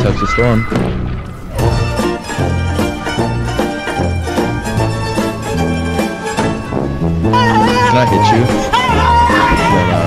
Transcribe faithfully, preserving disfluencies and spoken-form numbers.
touch the storm. Can I hit you? No, no.